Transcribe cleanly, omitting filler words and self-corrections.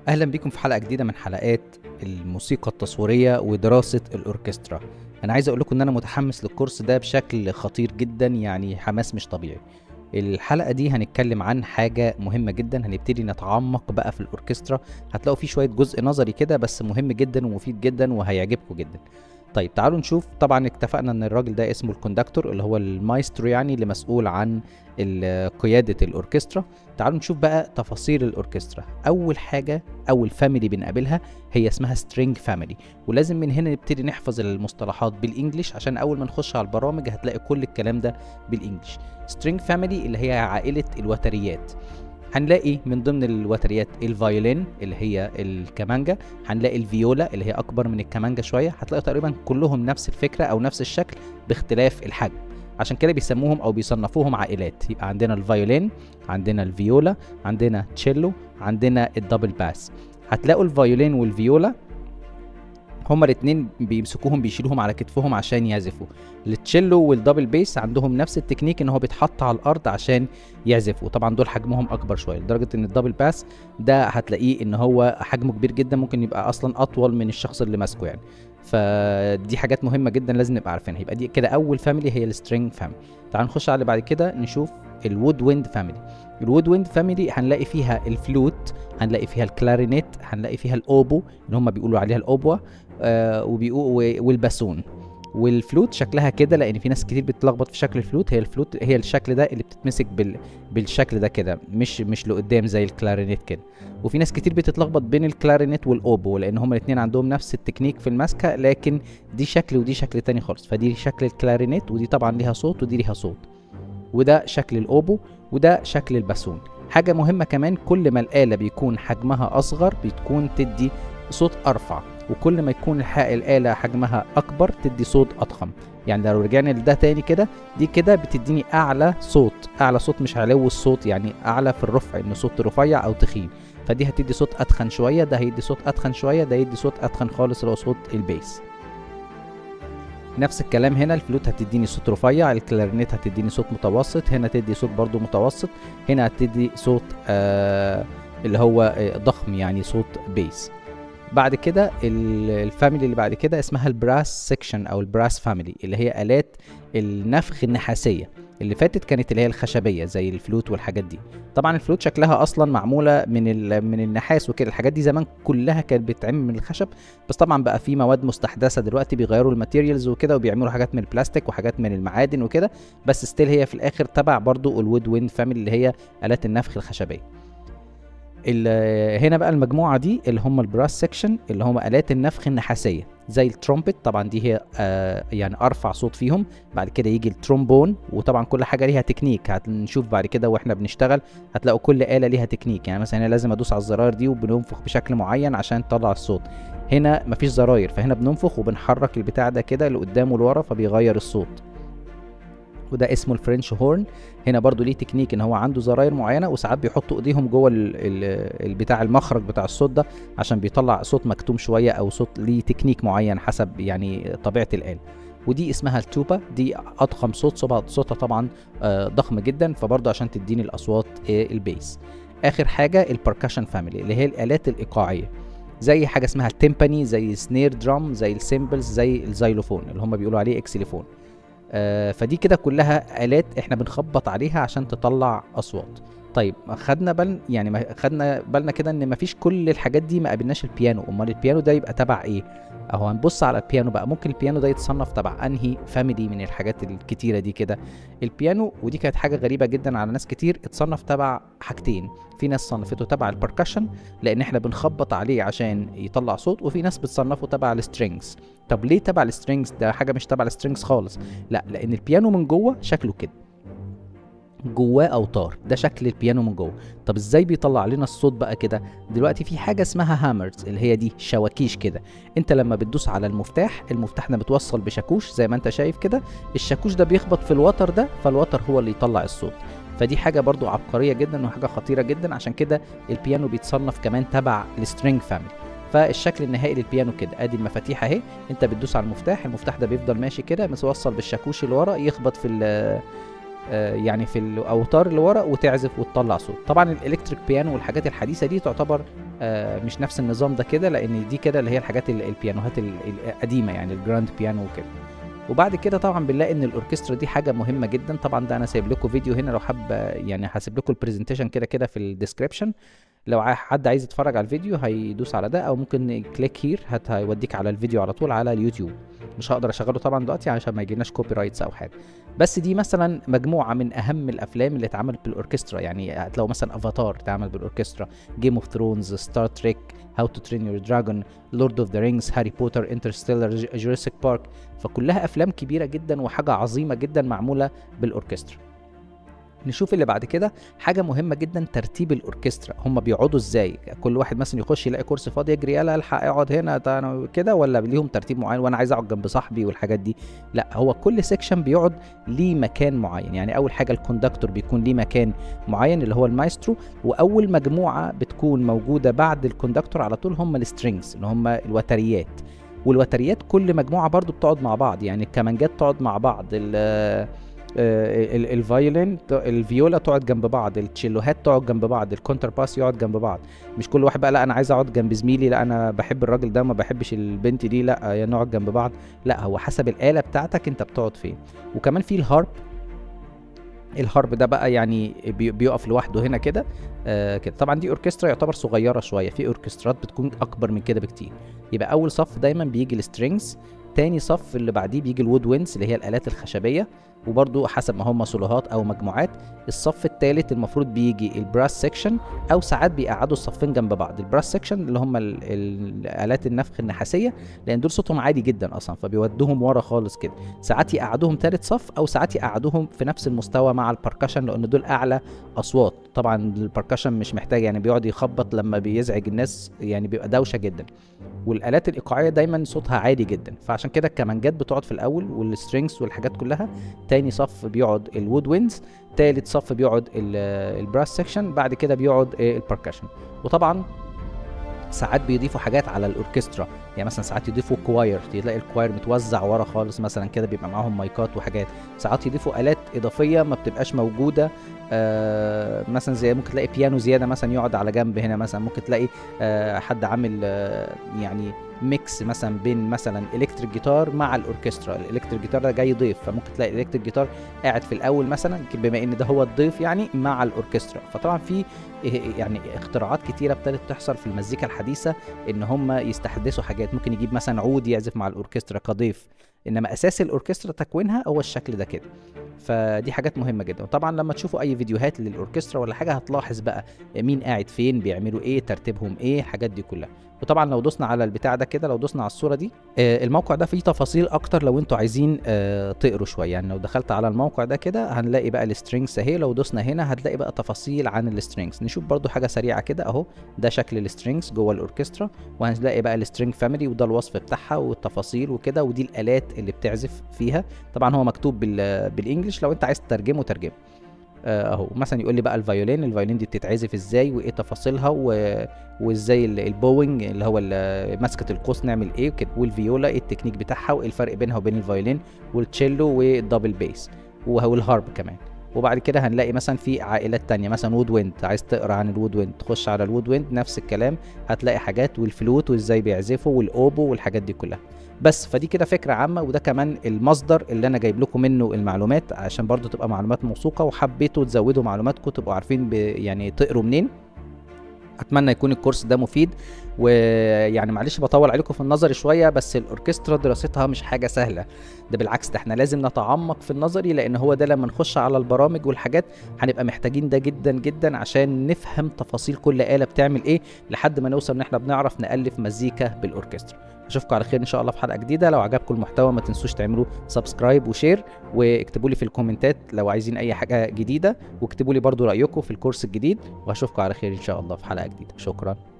أهلا بيكم في حلقة جديدة من حلقات الموسيقى التصويرية ودراسة الأوركسترا. أنا عايز أقول لكم إن أنا متحمس للكورس ده بشكل خطير جدا، يعني حماس مش طبيعي. الحلقة دي هنتكلم عن حاجة مهمة جدا، هنبتدي نتعمق بقى في الأوركسترا. هتلاقوا فيه شوية جزء نظري كده بس مهم جدا ومفيد جدا وهيعجبكم جدا. طيب تعالوا نشوف. طبعا اتفقنا ان الراجل ده اسمه الكوندكتور اللي هو المايسترو، يعني اللي مسؤول عن قيادة الأوركسترا. تعالوا نشوف بقى تفاصيل الأوركسترا. أول حاجة، أول فاميلي بنقابلها هي اسمها سترينج فاميلي، ولازم من هنا نبتدي نحفظ المصطلحات بالإنجليش عشان أول ما نخش على البرامج هتلاقي كل الكلام ده بالإنجليش. سترينج فاميلي اللي هي عائلة الوتريات. هنلاقي من ضمن الوتريات الفايولين اللي هي الكمانجا، هنلاقي الفيولا اللي هي اكبر من الكمانجا شويه. هتلاقي تقريبا كلهم نفس الفكره او نفس الشكل باختلاف الحجم، عشان كده بيسموهم او بيصنفوهم عائلات. يبقى عندنا الفايولين، عندنا الفيولا، عندنا تشيلو، عندنا الدبل باس. هتلاقوا الفايولين والفيولا هما الاتنين بيمسكوهم بيشيلوهم على كتفهم عشان يعزفوا. التشيلو والدبل بيس عندهم نفس التكنيك، ان هو بيتحط على الارض عشان يعزفوا. طبعا دول حجمهم اكبر شويه، لدرجه ان الدبل باس ده هتلاقيه ان هو حجمه كبير جدا، ممكن يبقى اصلا اطول من الشخص اللي ماسكه يعني. فدي حاجات مهمه جدا لازم نبقى عارفينها. يبقى دي كده اول فاميلي هي السترينج فاميلي. تعال نخش على اللي بعد كده نشوف الوود ويند فاميلي. الوود ويند فاميلي هنلاقي فيها الفلوت، هنلاقي فيها الكلارينيت، هنلاقي فيها الاوبو اللي هم بيقولوا عليها الاوبوا، والباسون. والفلوت شكلها كده، لان في ناس كتير بتتلخبط في شكل الفلوت. هي الفلوت هي الشكل ده اللي بتتمسك بالشكل ده كده، مش لقدام زي الكلارينيت كده. وفي ناس كتير بتتلخبط بين الكلارينيت والاوبو، لان هما الاثنين عندهم نفس التكنيك في المسكه، لكن دي شكل ودي شكل تاني خالص. فدي شكل الكلارينيت، ودي طبعا ليها صوت ودي ليها صوت. وده شكل الاوبو، وده شكل الباسون. حاجه مهمه كمان، كل ما الاله بيكون حجمها اصغر بتكون تدي صوت ارفع، وكل ما يكون الآلة حجمها أكبر تدي صوت أضخم. يعني لو رجعنا لده تاني كده، دي كده بتديني أعلى صوت، أعلى صوت مش علو الصوت، يعني أعلى في الرفع، إنه صوت رفيع أو تخين. فدي هتدي صوت أتخن شوية، ده هيدي صوت أتخن شوية، ده يدي صوت أتخن خالص اللي هو صوت البيس. نفس الكلام هنا، الفلوت هتديني صوت رفيع، الكلارينيت هتديني صوت متوسط، هنا تدي صوت برضو متوسط، هنا هتدي صوت اللي هو ضخم يعني صوت بيس. بعد كده الفاميلي اللي بعد كده اسمها البراس سيكشن او البراس فاميلي، اللي هي آلات النفخ النحاسية. اللي فاتت كانت اللي هي الخشبية زي الفلوت والحاجات دي. طبعا الفلوت شكلها اصلا معمولة من النحاس وكده. الحاجات دي زمان كلها كانت بتتعمل من الخشب، بس طبعا بقى في مواد مستحدثة دلوقتي بيغيروا الماتيريالز وكده، وبيعملوا حاجات من البلاستيك وحاجات من المعادن وكده. بس ستيل هي في الاخر تبع برضو الوود ويند فاميلي اللي هي آلات النفخ الخشبية. هنا بقى المجموعه دي اللي هم البراس سيكشن، اللي هم آلات النفخ النحاسيه زي الترومبت. طبعا دي هي يعني ارفع صوت فيهم. بعد كده يجي الترومبون، وطبعا كل حاجه ليها تكنيك. هنشوف بعد كده واحنا بنشتغل هتلاقوا كل آلة ليها تكنيك. يعني مثلا هنا لازم ادوس على الزراير دي وبننفخ بشكل معين عشان تطلع الصوت. هنا مفيش زراير، فهنا بننفخ وبنحرك البتاع ده كده لقدام ولورا فبيغير الصوت. وده اسمه الفرنش هورن. هنا برضو ليه تكنيك، ان هو عنده زراير معينه، وساعات بيحطوا ايديهم جوه البتاع المخرج بتاع الصوت ده عشان بيطلع صوت مكتوم شويه، او صوت ليه تكنيك معين حسب يعني طبيعه الآلة. ودي اسمها التوبا، دي اضخم صوت، صوتها طبعا ضخم جدا، فبرضو عشان تديني الاصوات البيس. اخر حاجه البركشن فاميلي اللي هي الآلات الايقاعيه، زي حاجه اسمها التيمباني، زي السنير درام، زي السيمبلز، زي الزيلوفون اللي هم بيقولوا عليه اكسليفون. فدي كده كلها آلات احنا بنخبط عليها عشان تطلع اصوات. طيب خدنا بالنا كده ان مفيش كل الحاجات دي، ما قابلناش البيانو. امال البيانو ده يبقى تبع ايه؟ اهو هنبص على البيانو بقى. ممكن البيانو ده يتصنف تبع انهي فاميلي من الحاجات الكتيره دي كده؟ البيانو، ودي كانت حاجه غريبه جدا على ناس كتير، اتصنف تبع حاجتين. في ناس صنفته تبع البركشن لان احنا بنخبط عليه عشان يطلع صوت، وفي ناس بتصنفه تبع السترينجز. طب ليه تبع السترينجز؟ ده حاجه مش تبع السترينجز خالص. لا، لان البيانو من جوه شكله كده، جواه اوتار، ده شكل البيانو من جوه. طب ازاي بيطلع لنا الصوت بقى كده؟ دلوقتي في حاجه اسمها هامرز، اللي هي دي شواكيش كده. انت لما بتدوس على المفتاح ده متوصل بشاكوش زي ما انت شايف كده. الشاكوش ده بيخبط في الوتر ده، فالوتر هو اللي يطلع الصوت. فدي حاجه برضو عبقريه جدا وحاجه خطيره جدا، عشان كده البيانو بيتصنف كمان تبع السترينج فاميلي. فالشكل النهائي للبيانو كده، ادي المفاتيح اهي. انت بتدوس على المفتاح ده بيفضل ماشي كده متوصل بالشاكوش اللي ورا، يخبط في يعني في الاوتار اللي ورا وتعزف وتطلع صوت. طبعا الالكتريك بيانو والحاجات الحديثه دي تعتبر مش نفس النظام ده كده، لان دي كده اللي هي الحاجات البيانوهات القديمه يعني الجراند بيانو وكده. وبعد كده طبعا بنلاقي ان الاوركسترا دي حاجه مهمه جدا. طبعا ده انا سايب لكم فيديو هنا لو حابب، يعني هسيب لكم البرزنتيشن كده كده في الديسكريبشن، لو حد عايز يتفرج على الفيديو هيدوس على ده، او ممكن كليك هير هيوديك على الفيديو على طول على اليوتيوب. مش هقدر اشغله طبعا دلوقتي عشان ما يجيناش كوبي رايتس او حاجه، بس دي مثلا مجموعه من اهم الافلام اللي اتعملت بالاوركسترا. يعني هتلاقوا مثلا افاتار اتعمل بالاوركسترا، جيم اوف ثرونز، ستار تريك، هاو تو ترين يور دراجون، لورد اوف ذا رينجز، هاري بوتر، انترستيلر، جوراسيك بارك. فكلها افلام كبيره جدا وحاجه عظيمه جدا معموله بالاوركسترا. نشوف اللي بعد كده، حاجه مهمه جدا ترتيب الاوركسترا. هم بيقعدوا ازاي؟ كل واحد مثلا يخش يلاقي كرسي فاضي يجري يلا الحق اقعد هنا انا كده، ولا ليهم ترتيب معين وانا عايز اقعد جنب صاحبي والحاجات دي؟ لا، هو كل سيكشن بيقعد ليه مكان معين. يعني اول حاجه الكوندكتور بيكون ليه مكان معين اللي هو المايسترو، واول مجموعه بتكون موجوده بعد الكوندكتور على طول هم السترينجز اللي هم الوتريات. والوتريات كل مجموعه برضو بتقعد مع بعض، يعني الكمانجات تقعد مع بعض، الفايولين الفيولا تقعد جنب بعض، التشيلوهات تقعد جنب بعض، الكونتر باس يقعد جنب بعض. مش كل واحد بقى لا انا عايز اقعد جنب زميلي، لا انا بحب الراجل ده ما بحبش البنت دي، لا يا نقعد جنب بعض. لا، هو حسب الآلة بتاعتك انت بتقعد فين. وكمان في الهارب ده بقى يعني بيقف لوحده هنا كده كده. طبعا دي اوركسترا يعتبر صغيره شويه، في اوركسترات بتكون اكبر من كده بكتير. يبقى اول صف دايما بيجي السترينجز، تاني صف اللي بعديه بيجي الوود وينز اللي هي الالات الخشبيه، وبرضو حسب ما هم سولوهات او مجموعات. الصف الثالث المفروض بيجي البراس سيكشن، او ساعات بيقعدوا الصفين جنب بعض. البراس سيكشن اللي هم الالات النفخ النحاسيه، لان دول صوتهم عالي جدا اصلا فبيودوهم ورا خالص كده. ساعات يقعدوهم ثالث صف، او ساعات يقعدوهم في نفس المستوى مع البركشن، لان دول اعلى اصوات. طبعا البركشن مش محتاج يعني بيقعد يخبط لما بيزعج الناس، يعني بيبقى دوشه جدا. والالات الايقاعيه دايما صوتها عالي جدا، فعشان كده الكمانجات بتقعد في الاول والسترينجز والحاجات كلها. تاني صف بيقعد الوود وينز، تالت صف بيقعد البراس سيكشن، بعد كده بيقعد البركشن. وطبعا ساعات بيضيفوا حاجات على الاوركسترا، يعني مثلا ساعات يضيفوا كواير، تلاقي الكواير متوزع ورا خالص مثلا كده، بيبقى معاهم مايكات وحاجات. ساعات يضيفوا آلات إضافية ما بتبقاش موجودة، مثلا زي ممكن تلاقي بيانو زيادة مثلا يقعد على جنب هنا، مثلا ممكن تلاقي حد عامل يعني ميكس مثلا بين مثلا الكتريك جيتار مع الاوركسترا. الالكتريك جيتار ده جاي ضيف، فممكن تلاقي الالكتريك جيتار قاعد في الاول مثلا بما ان ده هو الضيف يعني مع الاوركسترا. فطبعا في يعني اختراعات كتيره ابتدت تحصل في المزيكا الحديثه، ان هم يستحدثوا حاجات. ممكن يجيب مثلا عود يعزف مع الاوركسترا كضيف، انما اساس الاوركسترا تكوينها هو الشكل ده كده. فدي حاجات مهمه جدا. وطبعا لما تشوفوا اي فيديوهات للاوركسترا ولا حاجه هتلاحظ بقى مين قاعد فين، بيعملوا ايه، ترتيبهم ايه، الحاجات دي كلها. وطبعا لو دوسنا على البتاع ده كده، لو دوسنا على الصوره دي، الموقع ده فيه تفاصيل اكتر لو انتوا عايزين تقروا شويه. يعني لو دخلت على الموقع ده كده هنلاقي بقى السترينجز اهي، لو دوسنا هنا هتلاقي بقى تفاصيل عن السترينجز. نشوف برضو حاجه سريعه كده اهو، ده شكل السترينجز جوه الاوركسترا، وهنلاقي بقى السترينج فاميلي وده الوصف بتاعها والتفاصيل وكده، ودي الالات اللي بتعزف فيها. طبعا هو مكتوب بالانجلش، لو انت عايز تترجمه ترجمه اهو. مثلا يقول لي بقى الفيولين دي بتتعزف ازاي وايه تفاصيلها وازاي البوينج اللي هو مسكه القوس نعمل ايه وكده، والفيولا ايه التكنيك بتاعها وايه الفرق بينها وبين الفيولين، والتشيلو والدبل بيس والهارب كمان. وبعد كده هنلاقي مثلا في عائلات تانية مثلا وود ويند، عايز تقرا عن الوود ويند تخش على الوود ويند نفس الكلام، هتلاقي حاجات، والفلوت وازاي بيعزفوا والاوبو والحاجات دي كلها. بس فدي كده فكرة عامة، وده كمان المصدر اللي انا جايب لكم منه المعلومات عشان برضو تبقى معلومات موثوقة، وحبيتوا تزودوا معلوماتكم تبقوا عارفين يعني تقروا منين. اتمنى يكون الكورس ده مفيد. ويعني معلش بطول عليكم في النظري شويه، بس الاوركسترا دراستها مش حاجه سهله، ده بالعكس، ده احنا لازم نتعمق في النظري، لان هو ده لما نخش على البرامج والحاجات هنبقى محتاجين ده جدا جدا عشان نفهم تفاصيل كل آلة بتعمل ايه، لحد ما نوصل ان احنا بنعرف نألف مزيكا بالاوركسترا. اشوفكم على خير ان شاء الله في حلقه جديده. لو عجبكم المحتوى ما تنسوش تعملوا سبسكرايب وشير، واكتبوا لي في الكومنتات لو عايزين اي حاجه جديده، واكتبوا لي برضو رايكم في الكورس الجديد، واشوفكم على خير ان شاء الله في حلقه جديده. شكرا.